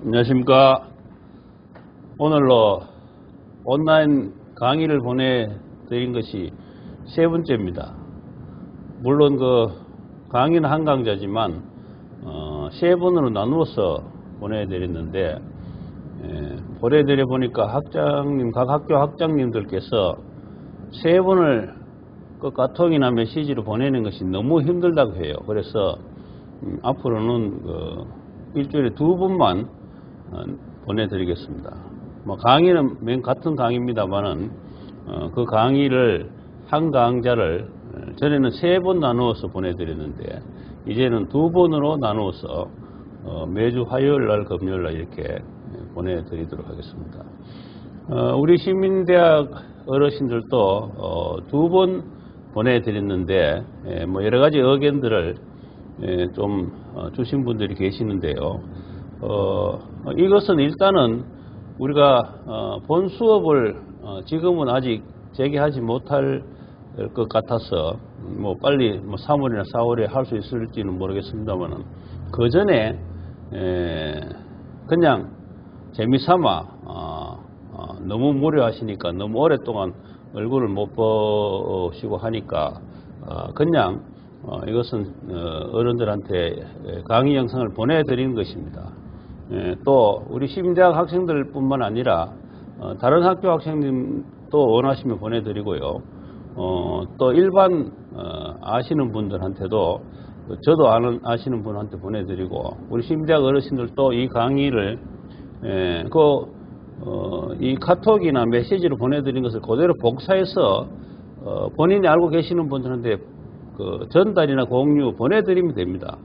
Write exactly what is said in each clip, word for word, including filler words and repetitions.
안녕하십니까. 오늘로 온라인 강의를 보내드린 것이 세 번째입니다. 물론 그 강의는 한 강좌지만 어, 세 번으로 나누어서 보내드렸는데 예, 보내드려 보니까 학장님, 각 학교 학장님들께서 세 번을 그 카톡이나 메시지로 보내는 것이 너무 힘들다고 해요. 그래서 음, 앞으로는 그 일주일에 두 번만 어, 보내드리겠습니다. 뭐 강의는 맨 같은 강의입니다만은 어, 그 강의를 한 강좌를 전에는 세 번 나누어서 보내드렸는데 이제는 두 번으로 나누어서 어, 매주 화요일 날, 금요일 날 이렇게 보내드리도록 하겠습니다. 어, 우리 시민대학 어르신들도 어, 두 번 보내드렸는데 예, 뭐 여러 가지 의견들을 예, 좀 어, 주신 분들이 계시는데요. 어, 이것은 일단은 우리가 어, 본 수업을 어, 지금은 아직 재개하지 못할 것 같아서 뭐 빨리 뭐 삼월이나 사월에 할 수 있을지는 모르겠습니다만은 그 전에 에, 그냥 재미삼아 어, 어, 너무 무료하시니까 너무 오랫동안 얼굴을 못 보시고 하니까 어, 그냥 어, 이것은 어, 어른들한테 강의 영상을 보내드리는 것입니다. 예, 또 우리 시민대학 학생들뿐만 아니라 어, 다른 학교 학생님도 원하시면 보내드리고요. 어, 또 일반 어, 아시는 분들한테도 저도 아는 아시는 분한테 보내드리고 우리 시민대학 어르신들도 이 강의를 예, 그, 어, 이 카톡이나 메시지로 보내드린 것을 그대로 복사해서 어, 본인이 알고 계시는 분들한테 그 전달이나 공유 보내드리면 됩니다.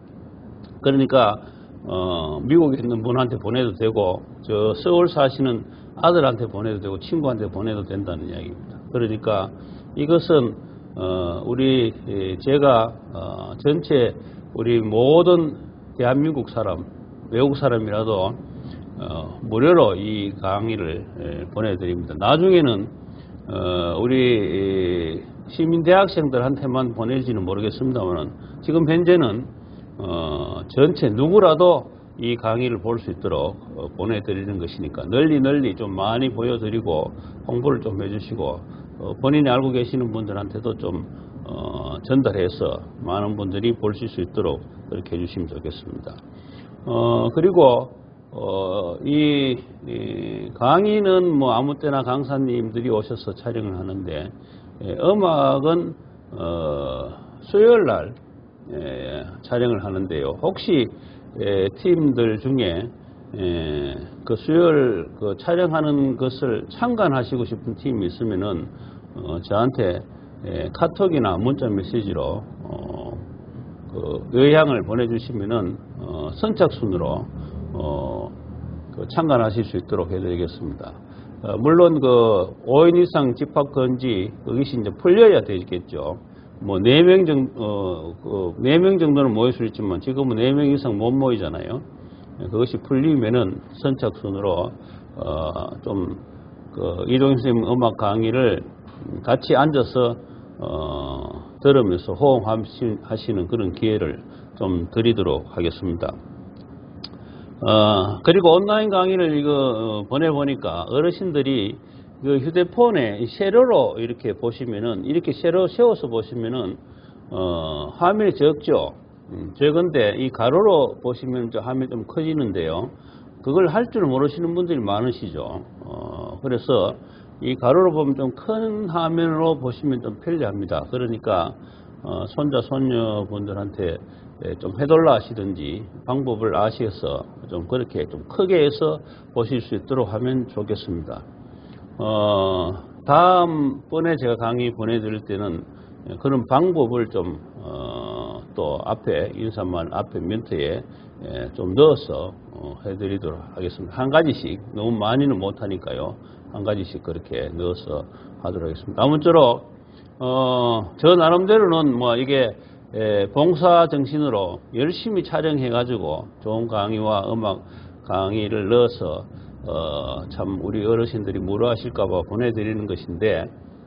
그러니까 어, 미국에 있는 분한테 보내도 되고 저 서울 사시는 아들한테 보내도 되고 친구한테 보내도 된다는 이야기입니다. 그러니까 이것은 어, 우리 제가 어, 전체 우리 모든 대한민국 사람 외국 사람이라도 어, 무료로 이 강의를 에, 보내드립니다. 나중에는 어, 우리 시민대학생들한테만 보낼지는 모르겠습니다만 지금 현재는 어, 전체 누구라도 이 강의를 볼 수 있도록 어, 보내드리는 것이니까 널리 널리 좀 많이 보여드리고 홍보를 좀 해주시고 어, 본인이 알고 계시는 분들한테도 좀 어, 전달해서 많은 분들이 보실 수 있도록 그렇게 해주시면 좋겠습니다. 어, 그리고 어, 이, 이 강의는 뭐 아무 때나 강사님들이 오셔서 촬영을 하는데 예, 음악은 어, 수요일 날 예, 촬영을 하는데요. 혹시 예, 팀들 중에 예, 그 수요일 그 촬영하는 것을 참관하시고 싶은 팀이 있으면은 어, 저한테 예, 카톡이나 문자 메시지로 어, 그 의향을 보내주시면은 어, 선착순으로 어, 그 참관하실 수 있도록 해드리겠습니다. 어, 물론 그 오 인 이상 집합 금지 그것이 이제 풀려야 되겠죠. 뭐 네 명 정도 어, 그 네 명 정도는 모일 수 있지만 지금은 네 명 이상 못 모이잖아요. 그것이 풀리면은 선착순으로 어, 좀 그 이동희 선생님 음악 강의를 같이 앉아서 어, 들으면서 호응하시는 그런 기회를 좀 드리도록 하겠습니다. 어, 그리고 온라인 강의를 이거 어, 보내보니까 어르신들이 그 휴대폰에 세로로 이렇게 보시면은 이렇게 세로 세워서 보시면은 어, 화면이 적죠. 음, 적은데 이 가로로 보시면 저 화면이 좀 커지는데요. 그걸 할 줄 모르시는 분들이 많으시죠. 어, 그래서 이 가로로 보면 좀 큰 화면으로 보시면 좀 편리합니다. 그러니까 어, 손자 손녀 분들한테 좀 해달라 하시든지 방법을 아셔서 좀 그렇게 좀 크게 해서 보실 수 있도록 하면 좋겠습니다. 어, 다음번에 제가 강의 보내드릴 때는 그런 방법을 좀, 어, 또 앞에 인사말 앞에 멘트에 좀 넣어서 어, 해드리도록 하겠습니다. 한 가지씩, 너무 많이는 못하니까요. 한 가지씩 그렇게 넣어서 하도록 하겠습니다. 아무쪼록, 어, 저 나름대로는 뭐 이게 에, 봉사 정신으로 열심히 촬영해가지고 좋은 강의와 음악 강의를 넣어서 어, 참 우리 어르신들이 무료하실까봐 보내드리는 것인데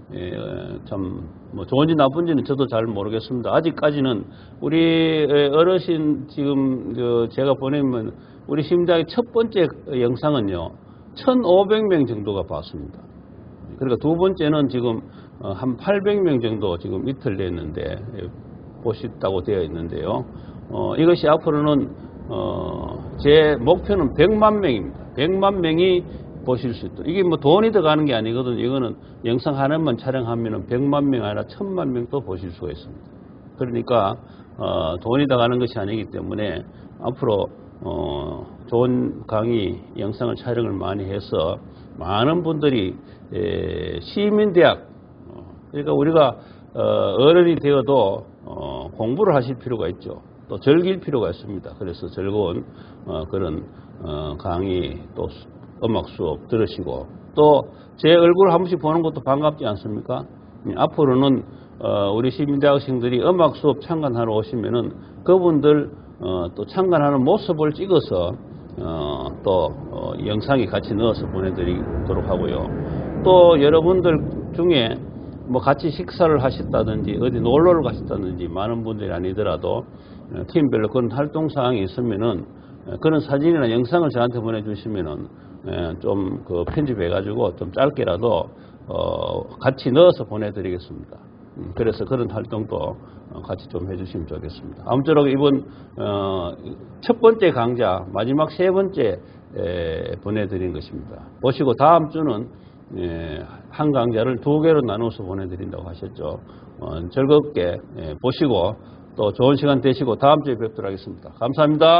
참 뭐 좋은지 나쁜지는 저도 잘 모르겠습니다. 아직까지는 우리 어르신 지금 제가 보내면 우리 시민대학의 첫 번째 영상은요 천오백 명 정도가 봤습니다. 그러니까 두 번째는 지금 한 팔백 명 정도 지금 이틀 됐는데 보셨다고 되어 있는데요. 어, 이것이 앞으로는 어, 제 목표는 백만 명입니다. 백만 명이 보실 수 있도록. 이게 뭐 돈이 들어가는 게 아니거든요. 이거는 영상 하나만 촬영하면 백만 명 아니라 천만 명도 보실 수가 있습니다. 그러니까 어, 돈이 들어가는 것이 아니기 때문에 앞으로 어, 좋은 강의 영상을 촬영을 많이 해서 많은 분들이 에, 시민대학 어, 그러니까 우리가 어, 어른이 되어도 어, 공부를 하실 필요가 있죠. 또 즐길 필요가 있습니다. 그래서 즐거운 어, 그런 어, 강의 또 음악 수업 들으시고 또 제 얼굴 한 번씩 보는 것도 반갑지 않습니까? 앞으로는 어, 우리 시민대학생들이 음악 수업 참관하러 오시면은 그분들 어, 또 참관하는 모습을 찍어서 어, 또 어, 영상에 같이 넣어서 보내드리도록 하고요. 또 여러분들 중에 뭐 같이 식사를 하셨다든지 어디 놀러를 가셨다든지 많은 분들이 아니더라도 팀별로 그런 활동 사항이 있으면은 그런 사진이나 영상을 저한테 보내주시면은 좀 그 편집해가지고 좀 짧게라도 어 같이 넣어서 보내드리겠습니다. 그래서 그런 활동도 같이 좀 해주시면 좋겠습니다. 아무쪼록 이번 어 첫 번째 강좌 마지막 세 번째 보내드린 것입니다. 보시고 다음 주는 한 강좌를 두 개로 나눠서 보내드린다고 하셨죠. 어 즐겁게 보시고 또 좋은 시간 되시고 다음 주에 뵙도록 하겠습니다. 감사합니다.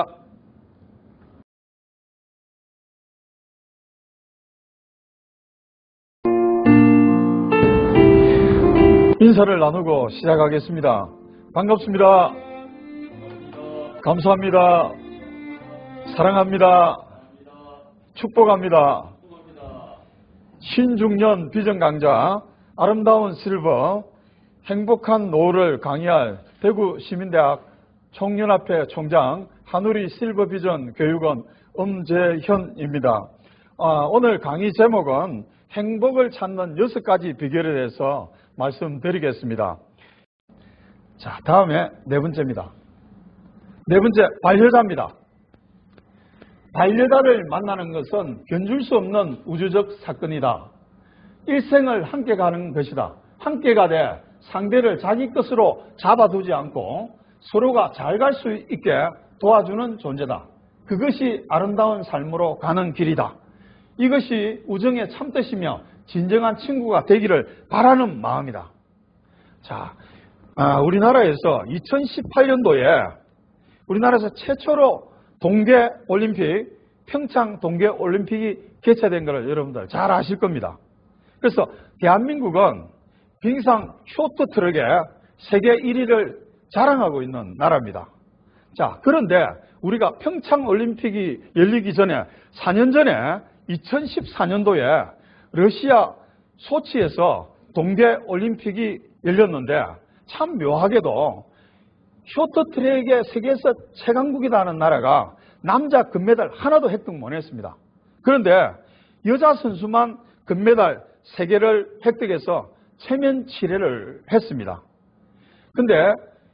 인사를 나누고 시작하겠습니다. 반갑습니다. 감사합니다. 사랑합니다. 축복합니다. 신중년 비전 강좌 아름다운 실버 행복한 노후를 강의할 대구 시민대학 총연합회 총장 한우리 실버 비전 교육원 엄재현입니다. 아, 오늘 강의 제목은 행복을 찾는 여섯 가지 비결에 대해서 말씀드리겠습니다. 자, 다음에 네 번째입니다. 네 번째, 반려자입니다. 반려자를 만나는 것은 견줄 수 없는 우주적 사건이다. 일생을 함께 가는 것이다. 함께 가되 상대를 자기 것으로 잡아두지 않고 서로가 잘 갈 수 있게 도와주는 존재다. 그것이 아름다운 삶으로 가는 길이다. 이것이 우정의 참뜻이며 진정한 친구가 되기를 바라는 마음이다. 자, 아, 우리나라에서 이천십팔 년도에 우리나라에서 최초로 동계올림픽, 평창 동계올림픽이 개최된 것을 여러분들 잘 아실 겁니다. 그래서 대한민국은 빙상 쇼트트랙에 세계 일 위를 자랑하고 있는 나라입니다. 자, 그런데 우리가 평창올림픽이 열리기 전에 사 년 전에 이천십사 년도에 러시아 소치에서 동계올림픽이 열렸는데 참 묘하게도 쇼트트랙의 세계에서 최강국이라는 나라가 남자 금메달 하나도 획득 못했습니다. 그런데 여자 선수만 금메달 세 개를 획득해서 체면 칠회를 했습니다. 근데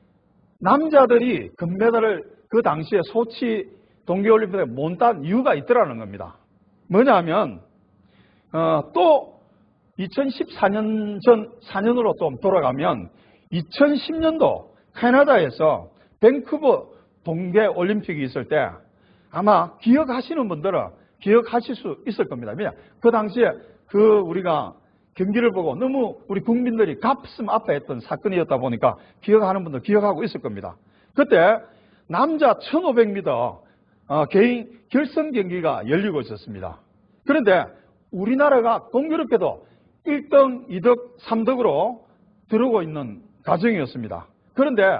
남자들이 금메달을 그 당시에 소치 동계올림픽에 못 딴 이유가 있더라는 겁니다. 뭐냐면 어, 또 이천십사 년 전 사 년으로 좀 돌아가면 이천십 년도 캐나다에서 밴쿠버 동계올림픽이 있을 때 아마 기억하시는 분들은 기억하실 수 있을 겁니다. 왜냐? 그 당시에 그 우리가 경기를 보고 너무 우리 국민들이 가슴 아파했던 사건이었다 보니까 기억하는 분들 기억하고 있을 겁니다. 그때 남자 천오백 미터 어, 개인 결승 경기가 열리고 있었습니다. 그런데 우리나라가 공교롭게도 일 등, 이 등, 삼 등으로 들어오고 있는 과정이었습니다. 그런데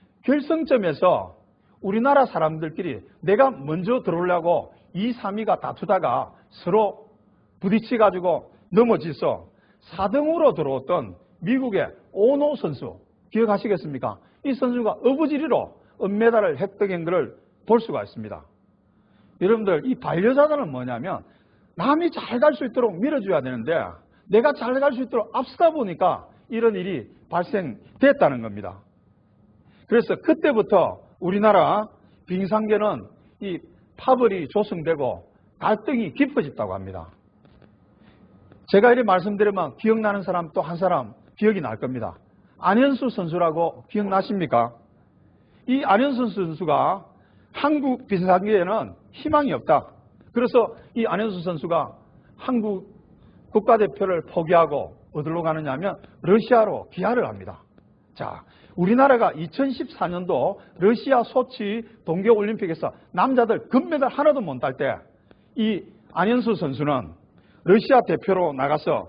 결승점에서 우리나라 사람들끼리 내가 먼저 들어오려고 이, 삼 위가 다투다가 서로 부딪혀가지고 넘어지서 사 등으로 들어왔던 미국의 오노 선수 기억하시겠습니까? 이 선수가 어부지리로 은메달을 획득한 것을 볼 수가 있습니다. 여러분들 이 반려자들은 뭐냐면 남이 잘 갈 수 있도록 밀어줘야 되는데 내가 잘 갈 수 있도록 앞서다 보니까 이런 일이 발생됐다는 겁니다. 그래서 그때부터 우리나라 빙상계는 이 파벌이 조성되고 갈등이 깊어졌다고 합니다. 제가 이렇게 말씀드리면 기억나는 사람 또 한 사람 기억이 날 겁니다. 안현수 선수라고 기억나십니까? 이 안현수 선수가 한국 빙상계에는 희망이 없다. 그래서 이 안현수 선수가 한국 국가대표를 포기하고 어디로 가느냐 하면 러시아로 귀화를 합니다. 자, 우리나라가 이천십사 년도 러시아 소치 동계올림픽에서 남자들 금메달 하나도 못 딸 때 이 안현수 선수는 러시아 대표로 나가서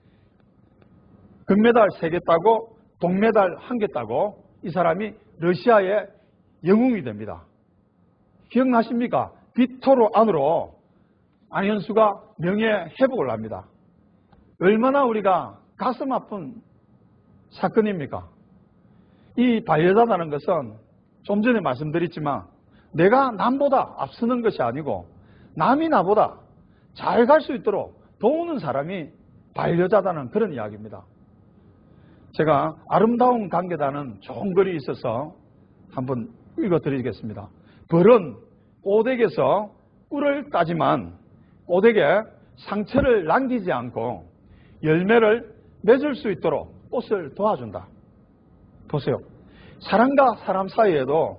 금메달 세 개 따고 동메달 한 개 따고 이 사람이 러시아의 영웅이 됩니다. 기억나십니까? 빅토르 안으로 안현수가 명예 회복을 합니다. 얼마나 우리가 가슴 아픈 사건입니까? 이 반려자라는 것은 좀 전에 말씀드렸지만 내가 남보다 앞서는 것이 아니고 남이 나보다 잘 갈 수 있도록 도우는 사람이 반려자다는 그런 이야기입니다. 제가 아름다운 관계다는 좋은 글이 있어서 한번 읽어드리겠습니다. 벌은 꼬댁에서 꿀을 따지만 꼬댁에 상처를 남기지 않고 열매를 맺을 수 있도록 꽃을 도와준다. 보세요. 사람과 사람 사이에도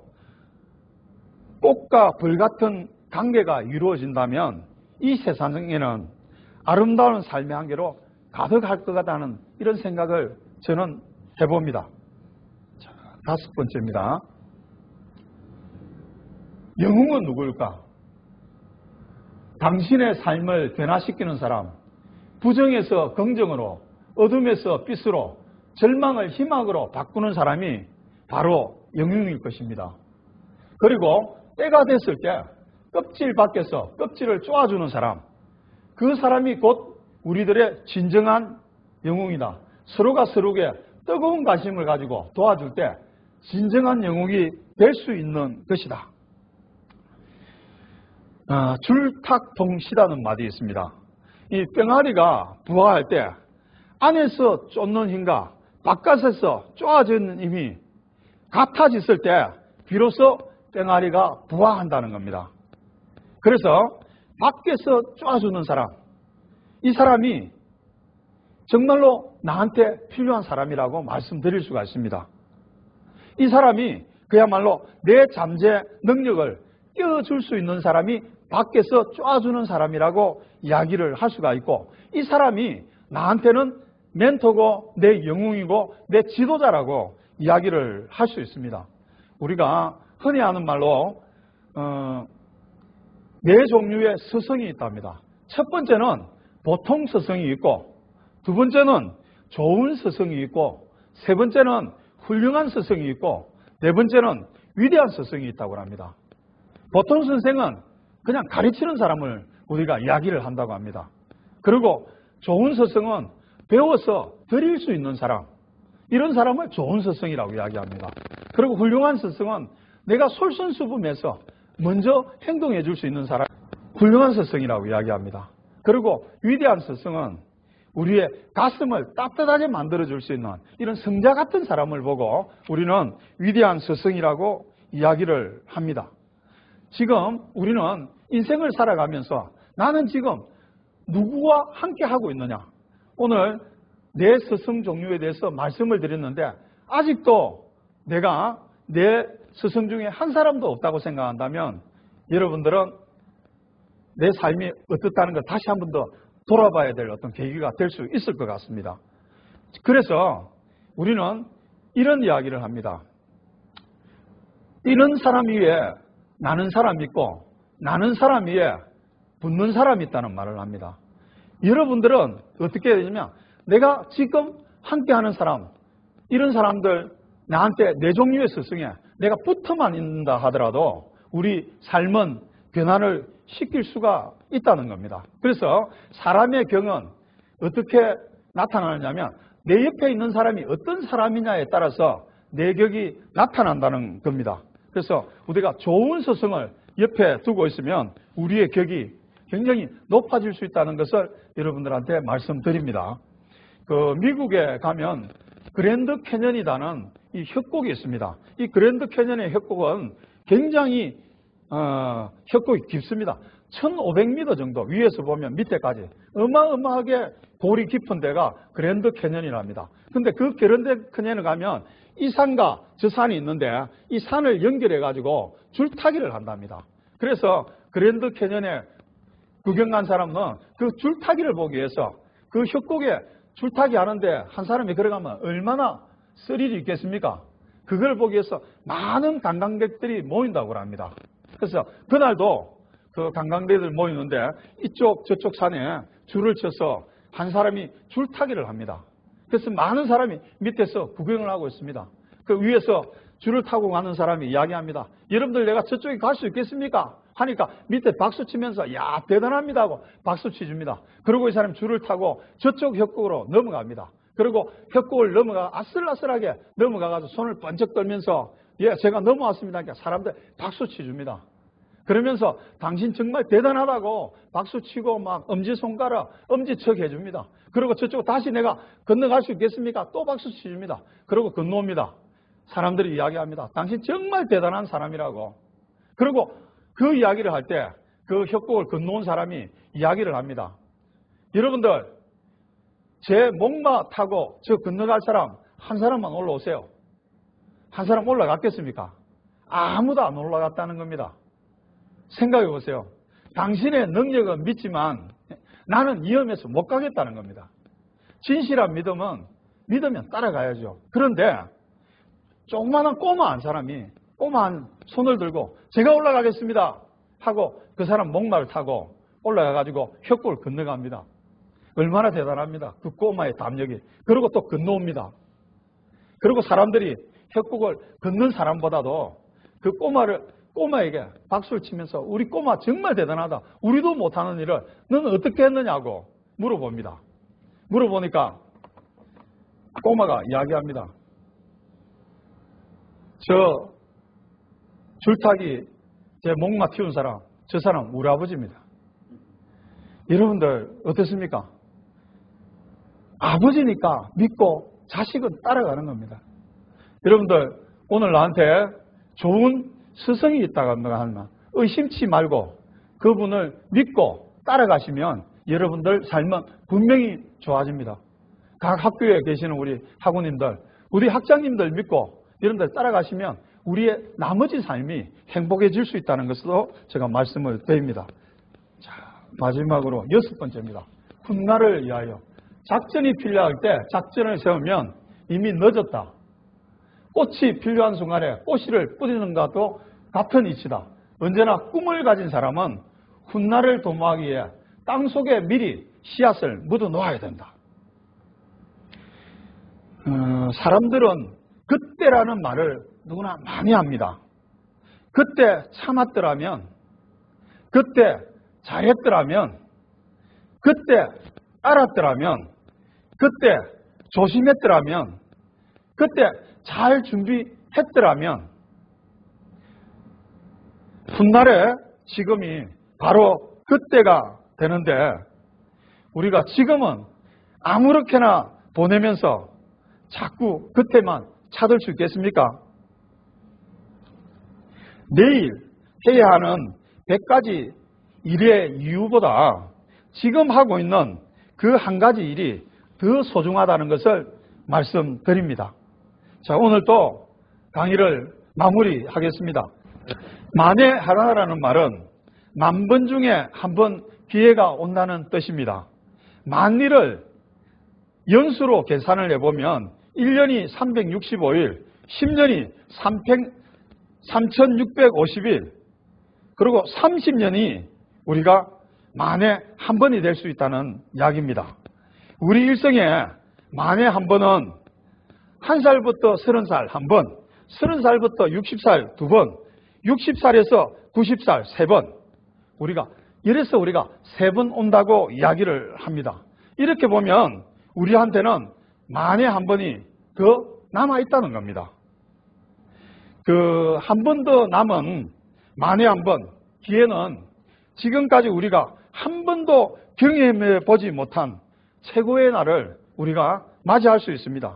꽃과 벌 같은 관계가 이루어진다면 이 세상에는 아름다운 삶의 한계로 가득할 것 같다는 이런 생각을 저는 해봅니다. 자, 다섯 번째입니다. 영웅은 누구일까? 당신의 삶을 변화시키는 사람, 부정에서 긍정으로, 어둠에서 빛으로, 절망을 희망으로 바꾸는 사람이 바로 영웅일 것입니다. 그리고 때가 됐을 때 껍질 밖에서 껍질을 쪼아주는 사람, 그 사람이 곧 우리들의 진정한 영웅이다. 서로가 서로에게 뜨거운 관심을 가지고 도와줄 때 진정한 영웅이 될 수 있는 것이다. 아, 줄탁통시라는 말이 있습니다. 이 뺑아리가 부화할 때 안에서 쫓는 힘과 바깥에서 쪼아지는 힘이 같아졌을 때 비로소 뺑아리가 부화한다는 겁니다. 그래서 밖에서 쪼아주는 사람, 이 사람이 정말로 나한테 필요한 사람이라고 말씀드릴 수가 있습니다. 이 사람이 그야말로 내 잠재 능력을 띄워줄 수 있는 사람이 밖에서 쪼아주는 사람이라고 이야기를 할 수가 있고, 이 사람이 나한테는 멘토고 내 영웅이고 내 지도자라고 이야기를 할 수 있습니다. 우리가 흔히 하는 말로 어, 네 종류의 스승이 있답니다. 첫 번째는 보통 스승이 있고, 두 번째는 좋은 스승이 있고, 세 번째는 훌륭한 스승이 있고, 네 번째는 위대한 스승이 있다고 합니다. 보통 선생은 그냥 가르치는 사람을 우리가 이야기를 한다고 합니다. 그리고 좋은 스승은 배워서 드릴 수 있는 사람, 이런 사람을 좋은 스승이라고 이야기합니다. 그리고 훌륭한 스승은 내가 솔선수범해서 먼저 행동해 줄 수 있는 사람, 훌륭한 스승이라고 이야기합니다. 그리고 위대한 스승은 우리의 가슴을 따뜻하게 만들어 줄 수 있는 이런 성자 같은 사람을 보고 우리는 위대한 스승이라고 이야기를 합니다. 지금 우리는 인생을 살아가면서 나는 지금 누구와 함께 하고 있느냐? 오늘 내 스승 종류에 대해서 말씀을 드렸는데 아직도 내가 내 스승 중에 한 사람도 없다고 생각한다면 여러분들은 내 삶이 어떻다는 걸 다시 한 번 더 돌아봐야 될 어떤 계기가 될 수 있을 것 같습니다. 그래서 우리는 이런 이야기를 합니다. 이런 사람 위에 나는 사람 있고 나는 사람 위에 붙는 사람이 있다는 말을 합니다. 여러분들은 어떻게 해야 되냐면 내가 지금 함께하는 사람, 이런 사람들 나한테 네 종류의 스승에 내가 붙어만 있는다 하더라도 우리 삶은 변화를 시킬 수가 있다는 겁니다. 그래서 사람의 경은 어떻게 나타나느냐면 내 옆에 있는 사람이 어떤 사람이냐에 따라서 내 격이 나타난다는 겁니다. 그래서 우리가 좋은 스승을 옆에 두고 있으면 우리의 격이 굉장히 높아질 수 있다는 것을 여러분들한테 말씀드립니다. 그 미국에 가면 그랜드 캐년이라는 이 협곡이 있습니다. 이 그랜드 캐년의 협곡은 굉장히 어, 협곡이 깊습니다. 천오백 미터 정도 위에서 보면 밑에까지 어마어마하게 골이 깊은 데가 그랜드 캐년이랍니다. 근데 그 그랜드 캐년을 가면 이 산과 저 산이 있는데 이 산을 연결해 가지고 줄타기를 한답니다. 그래서 그랜드 캐년에 구경 간 사람은 그 줄타기를 보기 위해서 그 협곡에 줄타기 하는데 한 사람이 걸어가면 얼마나 스릴이 있겠습니까? 그걸 보기 위해서 많은 관광객들이 모인다고 합니다. 그래서 그날도 그 관광객들 모이는데 이쪽 저쪽 산에 줄을 쳐서 한 사람이 줄타기를 합니다. 그래서 많은 사람이 밑에서 구경을 하고 있습니다. 그 위에서 줄을 타고 가는 사람이 이야기합니다. 여러분들 내가 저쪽에 갈 수 있겠습니까? 하니까 밑에 박수 치면서 야 대단합니다 하고 박수 치줍니다. 그리고 이 사람이 줄을 타고 저쪽 협곡으로 넘어갑니다. 그리고 협곡을 넘어가 아슬아슬하게 넘어가가지고 손을 번쩍 떨면서 예 제가 넘어왔습니다. 그러니까 사람들 박수 치줍니다. 그러면서 당신 정말 대단하다고 박수 치고 막 엄지손가락 엄지척 해줍니다. 그리고 저쪽 다시 내가 건너갈 수 있겠습니까? 또 박수 치줍니다. 그리고 건너옵니다. 사람들이 이야기합니다. 당신 정말 대단한 사람이라고. 그리고 그 이야기를 할 때 그 협곡을 건너온 사람이 이야기를 합니다. 여러분들 제 목마 타고 저 건너갈 사람 한 사람만 올라오세요. 한 사람 올라갔겠습니까? 아무도 안 올라갔다는 겁니다. 생각해 보세요. 당신의 능력은 믿지만 나는 위험해서 못 가겠다는 겁니다. 진실한 믿음은 믿으면 따라가야죠. 그런데 조그마한 꼬마 한 사람이 꼬마 한 손을 들고 제가 올라가겠습니다 하고 그 사람 목마를 타고 올라가가지고 협곡을 건너갑니다. 얼마나 대단합니다. 그 꼬마의 담력이. 그리고 또 건너옵니다. 그리고 사람들이 협곡을 걷는 사람보다도 그 꼬마를 꼬마에게 박수를 치면서 우리 꼬마 정말 대단하다. 우리도 못하는 일을 너는 어떻게 했느냐고 물어봅니다. 물어보니까 꼬마가 이야기합니다. 저 줄타기 제 목마 튀운 사람 저 사람 우리 아버지입니다. 여러분들 어떻습니까? 아버지니까 믿고 자식은 따라가는 겁니다. 여러분들 오늘 나한테 좋은 스승이 있다고 하면 의심치 말고 그분을 믿고 따라가시면 여러분들 삶은 분명히 좋아집니다. 각 학교에 계시는 우리 학우님들, 우리 학장님들 믿고 여러분들 따라가시면 우리의 나머지 삶이 행복해질 수 있다는 것도 제가 말씀을 드립니다. 자, 마지막으로 여섯 번째입니다. 훗날을 위하여. 작전이 필요할 때 작전을 세우면 이미 늦었다. 꽃이 필요한 순간에 꽃씨를 뿌리는 것도 같은 이치다. 언제나 꿈을 가진 사람은 훗날을 도모하기 위해 땅속에 미리 씨앗을 묻어 놓아야 된다. 어, 사람들은 그때라는 말을 누구나 많이 합니다. 그때 참았더라면, 그때 잘했더라면, 그때 알았더라면, 그때 조심했더라면, 그때 잘 준비했더라면 훗날에 지금이 바로 그때가 되는데 우리가 지금은 아무렇게나 보내면서 자꾸 그때만 찾을 수 있겠습니까? 내일 해야 하는 백 가지 일의 이유보다 지금 하고 있는 그 한 가지 일이 더 소중하다는 것을 말씀드립니다. 자, 오늘 또 강의를 마무리하겠습니다. 만에 하나라는 말은 만 번 중에 한 번 기회가 온다는 뜻입니다. 만 일을 연수로 계산을 해보면 일 년이 삼백육십오 일, 십 년이 삼천육백오십 일, 그리고 삼십 년이 우리가 만에 한 번이 될 수 있다는 이야기입니다. 우리 일생에 만에 한 번은 한 살부터 서른 살 한 번, 서른 살부터 육십 살 두 번, 육십 살에서 구십 살 세 번, 우리가 이래서 우리가 세 번 온다고 이야기를 합니다. 이렇게 보면 우리한테는 만에 한 번이 더 남아있다는 겁니다. 그 한 번 더 남은 만에 한 번 기회는 지금까지 우리가 한 번도 경험해 보지 못한 최고의 날을 우리가 맞이할 수 있습니다.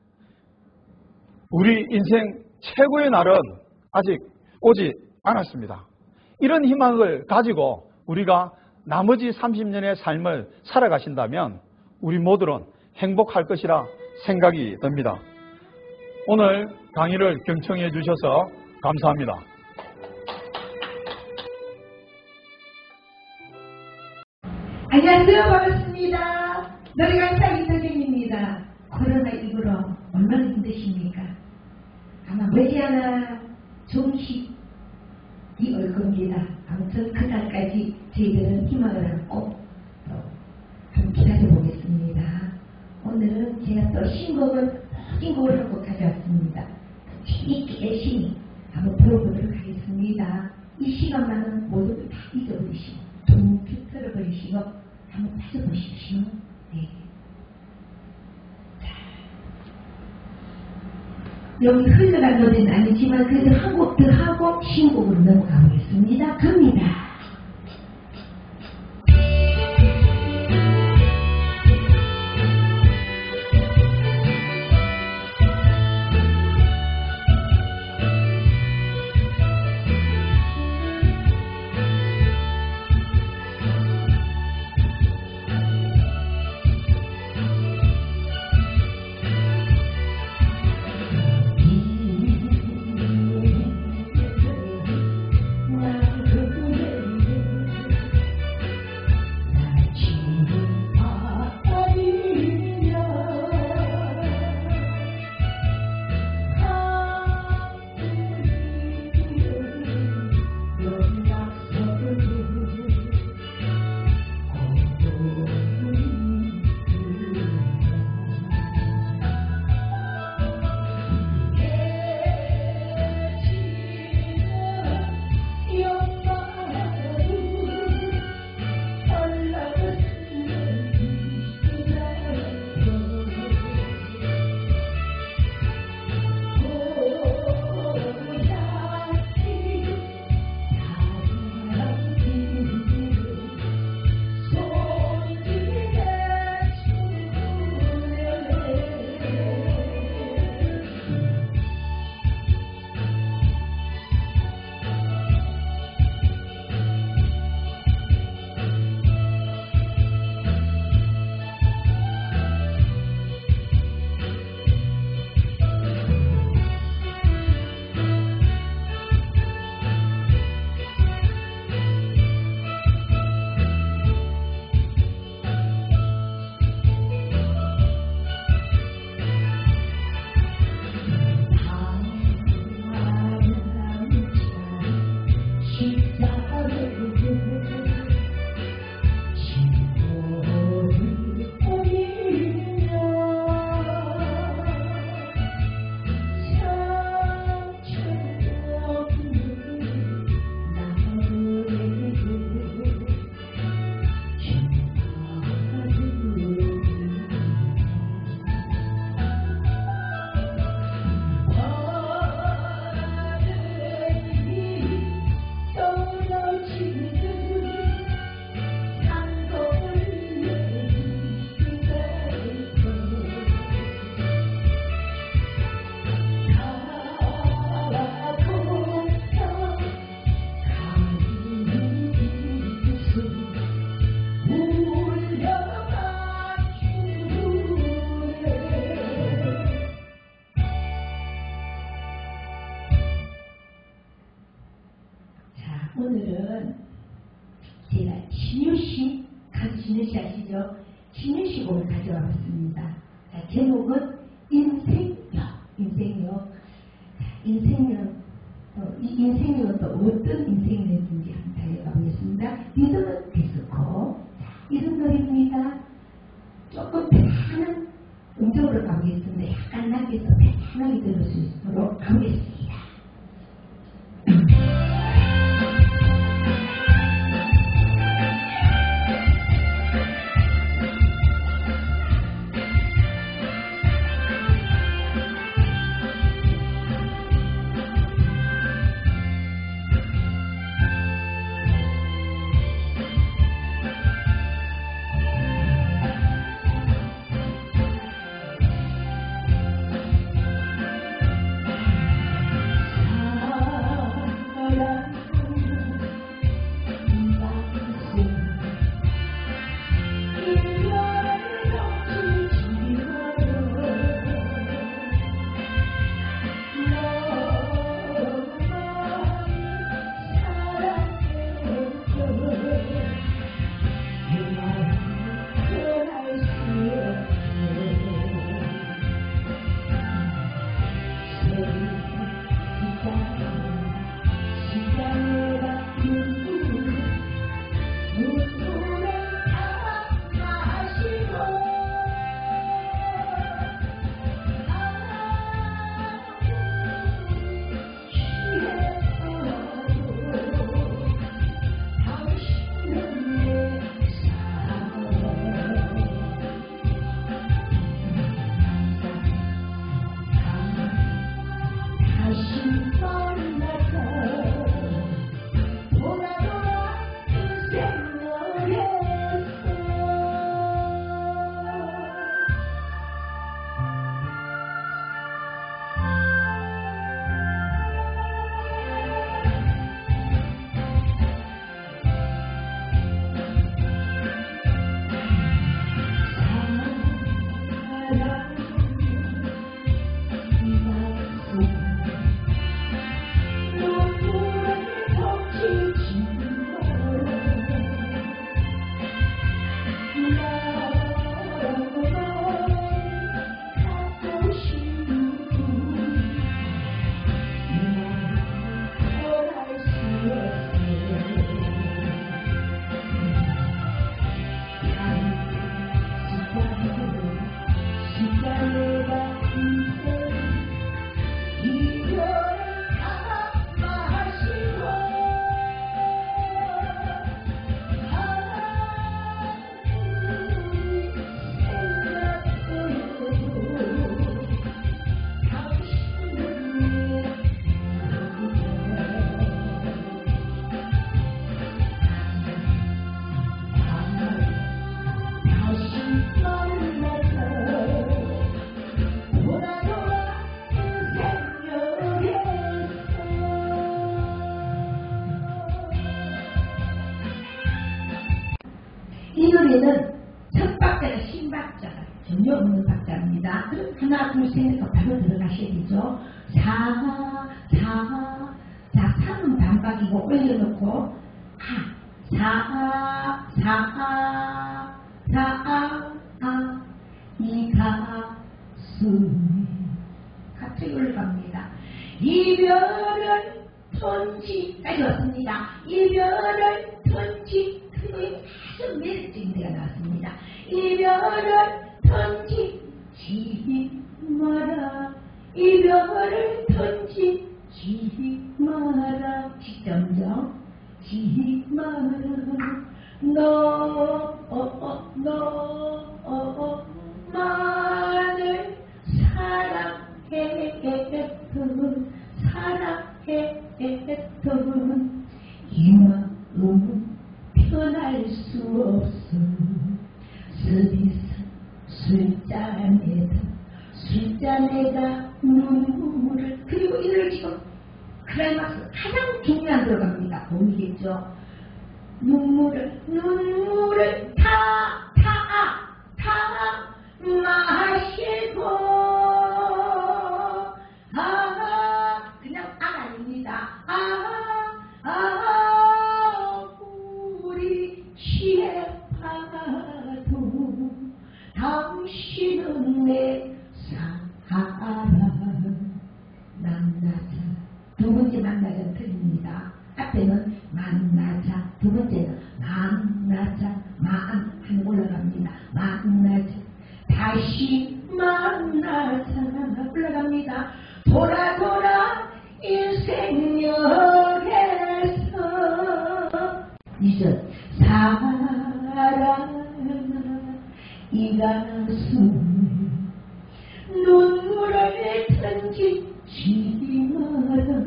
우리 인생 최고의 날은 아직 오지 않았습니다. 이런 희망을 가지고 우리가 나머지 삼십 년의 삶을 살아가신다면 우리 모두는 행복할 것이라 생각이 듭니다. 오늘 강의를 경청해 주셔서 감사합니다. 안녕하세요. 반갑습니다. 노래강사 이선경입니다. 코로나십구로 얼마나 힘드십니까? 아마 머지않아 종식이 올 겁니다. 아무튼 그날까지 저희들은 희망을 안고 좀 기다려보겠습니다. 오늘은 제가 또 신곡을 신곡을 한 곡 가져왔습니다. 재미있게 신 한번 들어보도록 하겠습니다. 이 시간만은 모두 다 잊어버리시고 둥툭 틀어버리시고 한번 빠져보십시오. 네. 자, 여기 흘러간 노래는 아니지만 그래도 한 곡 더 하고 신곡으로 넘어가 보겠습니다. 갑니다. 오늘은 제가 신유식, 가수 신유식 아시죠? 신유식을 가져와 봤습니다. 자, 제목은 인생력, 인생력. 인생력, 어, 이 인생력은 또 어떤 인생력인지 한번 달려가 보겠습니다. 리듬은 디스코. 자, 이런 노래입니다. 조금 편안한 음정으로 가보겠습니다. 약간 낮게서 편안하게 들을 수 있도록 가보겠습니다. 이 노래는 첫 박자가 신박자가 전혀 없는 박자입니다. 그럼 하나 둘셋 바로 들어가셔야 되죠. 사, 사, 자, 삼은 반박이고 올려놓고 하, 사, 사, 사, 아, 이 가슴 갑자기 올라갑니다. 이별을 던지까지 왔습니다. 이별을 던지 그리고 아주 매력적인 데가 나왔습니다. 이별을 던지지 마라. 이별을 던지지 마라. 지점점 지 마라. 너 어, 어, 너 어, 어, 만을 사랑했던 사랑했던 이 마음은 편할 수 없어. 서비스 술잔에다 술잔에다 눈물을 그리고 이를 지금 클라이막스 가장 중요한 들어갑니다. 보이겠죠? 눈물을 눈물을 타 타 타 마시고 아 그냥 아 아닙니다. 아 아 우리 취해봐도 당신은 내 사랑. 만나자 두 번째 만나자 틀립니다. 앞에는 만나자 두 번째는 만나자 마음 한 올라갑니다. 만나자 다시 만나자 올라갑니다. 돌아 돌아 인생역에서 이제 사랑 이 가슴 눈물을 던지지 마라.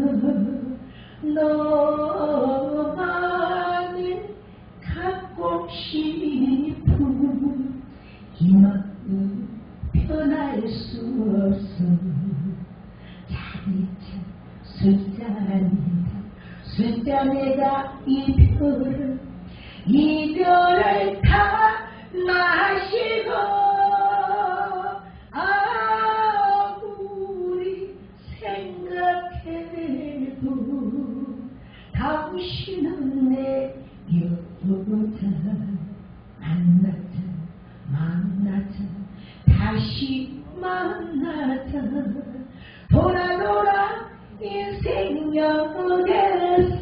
너만을 갖고 싶은 이 마음 편할 수 없어. 자리차 술잔이다 술잔에다 이별을 이별을 다 마시고 아 우리 생각해도 당신은 내 여자. 만나자 만나자 다시 만나자 돌아 돌아 인생역에서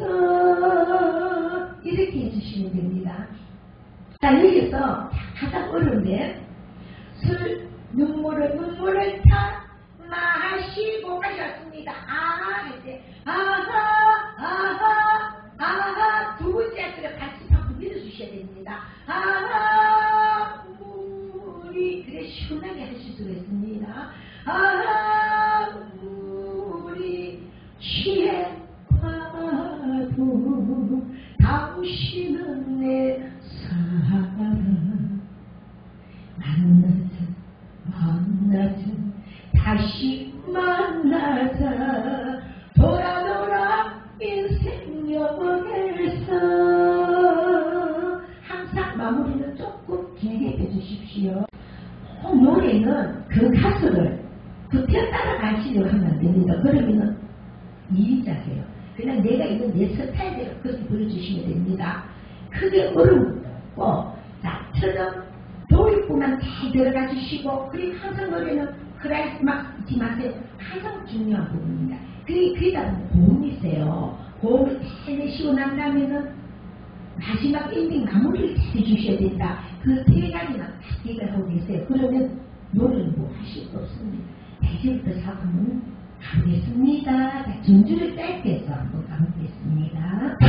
이렇게 해주시면 됩니다. 자 여기서 가장 어려운데 술 눈물을 눈물을 타 마시고 가셨습니다. 아 할 때 아하 아하 아하 두 번째 할 때 같이 한번 밀어주셔야 됩니다. 아하 우리 그래 시원하게 하실 수가 있습니다. 아하 우리 취해봐도 당신은 내 사랑. 만나자 만나자 다시 만나자 돌아 돌아 인생역에서. 항상 마무리는 조금 길게 해주십시오. 노래는 그 가수를 그때 따라가시려고 하면 안 됩니다. 그러면은 이리자세요. 그냥 내가 있는 내 스타일대로 그렇게 보여주시면 됩니다. 크게 어려움도 없고 나처럼 도입부만 잘 들어가 주시고 그리고 항상 노래는 크라이스 막 잊지 마세요. 가장 중요한 부분입니다. 그게 그러다 보면 고음이 있어요. 고음을 잘 내시고 난 다음에는 마지막 엔딩 마무리를 잘 해주셔야 된다. 그 세 가지만 다 기억하고 계세요. 그러면 노래는 뭐 하실 거 없습니다. 이제부터 작품은 가보겠습니다. 자, 전주를 짧게 해서 한번 가보겠습니다.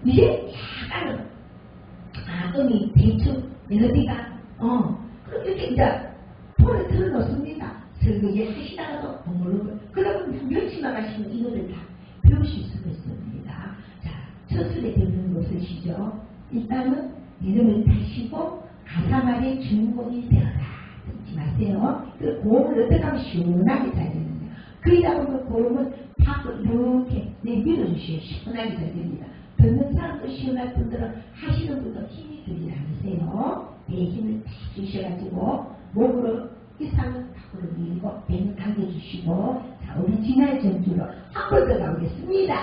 이제 약간은 아 음이 대충 멜로디가 어 그럼 이렇게 이제 폰을 틀어놓습니다. 설거지 하시다가도 어머로 그러면 며칠만 가시면 이 노래를 다 배우실 수가 있습니다. 자, 첫술에 듣는 거 없으시죠? 일단은 리듬을 타시고 가사 말에 주인공이 되어라. 듣지 마세요. 그 고음을 어떻게 하면 시원하게 잘 되느냐. 그러다 보면 고음은 팍을 이렇게 내밀어주셔야 시원하게 잘 됩니다. 듣는 사람도 시원할 분들은 하시는 분도 힘이 들지 않으세요. 배에 힘을 탁 주셔가지고 목으로 이상은 밖으로 밀고 배는 당겨주시고 자 우리 진화의 전주로 한 번 더 가보겠습니다.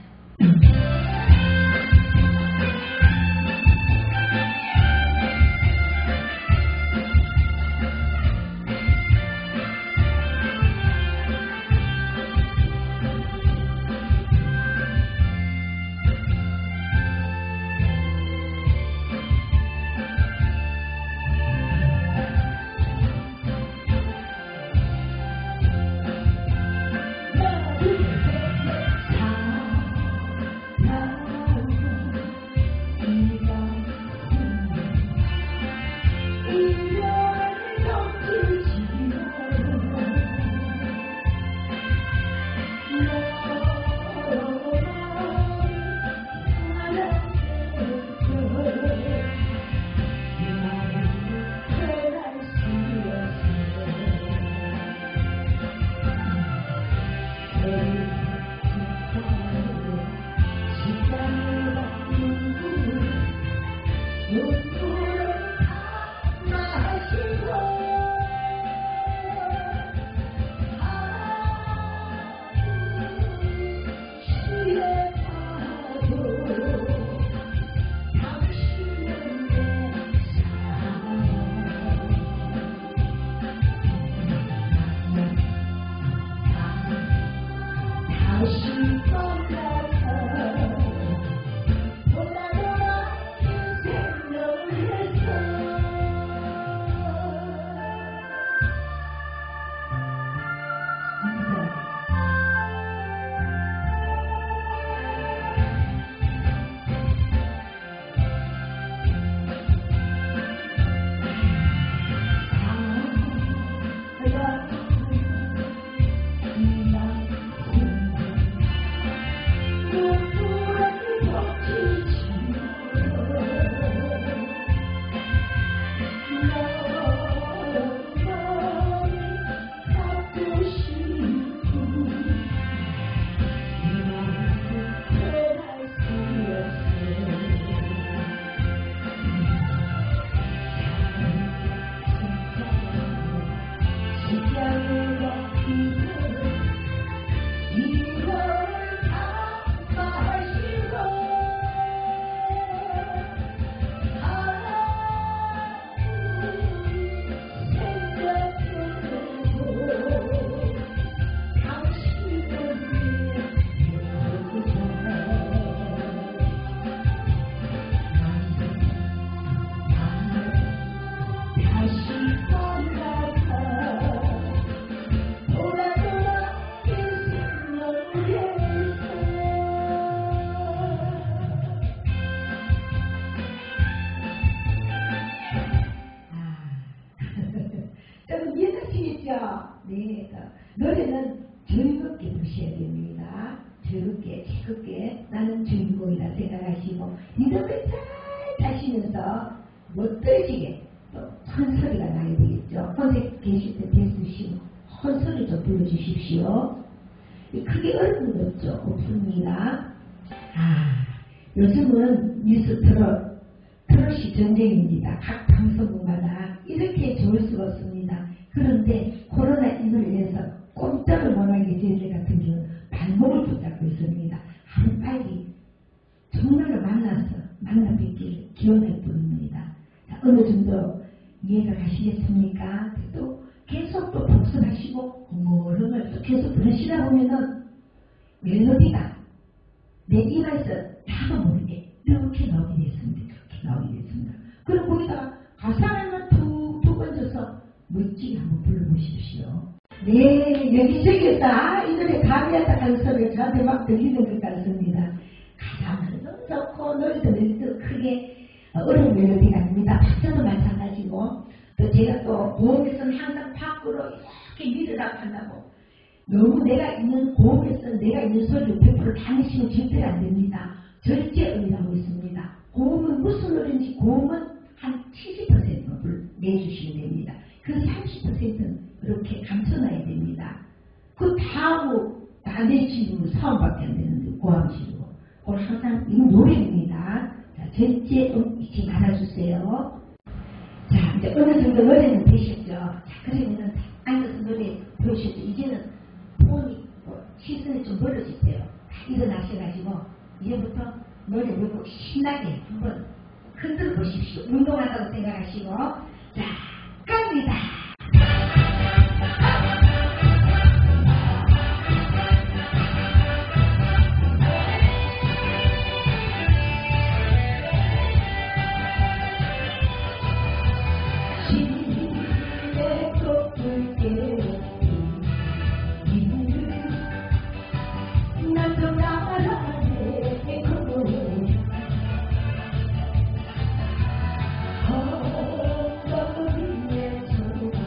네, 노래는 즐겁게 부셔야 됩니다. 즐겁게, 즐겁게 나는 주인공이라 생각하시고 리듬을 잘 타시면서 멋들지게 또 헌소리가 나야 되겠죠. 혼자 계실 때 대수시고 헌소리 좀 불러주십시오. 크게 어려운 건 없죠. 없습니다. 아, 요즘은 뉴스 트롯, 트롯이 전쟁입니다. 각 방송국마다 이렇게 좋을 수가 없습니다. 그런데 코로나십구로 인해서 꼼짝을 못하게 저희들 같은 경우는 발목을 붙잡고 있습니다. 하루빨리 정말로 만나서 만나 뵙기를 기원할 뿐입니다. 자, 어느 정도 이해가 가시겠습니까? 또 계속 또 복습하시고 흐름을 또 계속 들으시다 보면은 멜로디가 내 입에서 나도 모르게 이렇게 나오게 됐습니다. 이렇게 나오게 됐습니다. 그리고 거기다가 가사는 툭툭 얹어서 멋지게 한번 불러보십시오. 네, 여기저기서 아, 이 노래 감이었다 하는 소리 저한테 막 들리는 것 같습니다. 가사는 너무 좋고 노래도 너무 크게 어려운 멜로디가 아닙니다. 박자도 마찬가지고 또 제가 또 고음에서는 항상 밖으로 이렇게 밀으라고 한다고 너무 내가 있는 고음에서 내가 있는 소리를 백 퍼센트 다 내시면 절대 안 됩니다. 절제음이라고 있습니다. 고음은 무슨 노래인지 고음은 한 칠십 퍼센트 내주시면 됩니다. 그 삼십 퍼센트는 이렇게 감춰놔야 됩니다. 그 다하고 다 내시면 사음밖에 안 되는데 고함시고 오늘 항상 이 노래입니다. 자, 절제음 잊지 말아주세요. 자, 이제 어느 정도 노래는 되셨죠? 자, 그러면은 앉아서 노래 보셨죠? 이제는 폰이 뭐 시선이 좀 멀어지세요. 다 일어나셔가지고 이제부터 노래 부르고 신나게 한번 흔들어 보십시오. 운동한다고 생각하시고 자, 갑니다. Oh,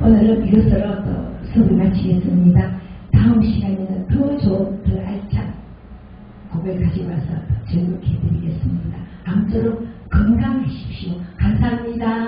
오늘은 이것으로 또 수업을 마치겠습니다. 다음 시간에는 더 좋은, 더 알찬 고백 가지고 와서 더 즐겁게 해드리겠습니다. 아무쪼록 건강하십시오. 감사합니다.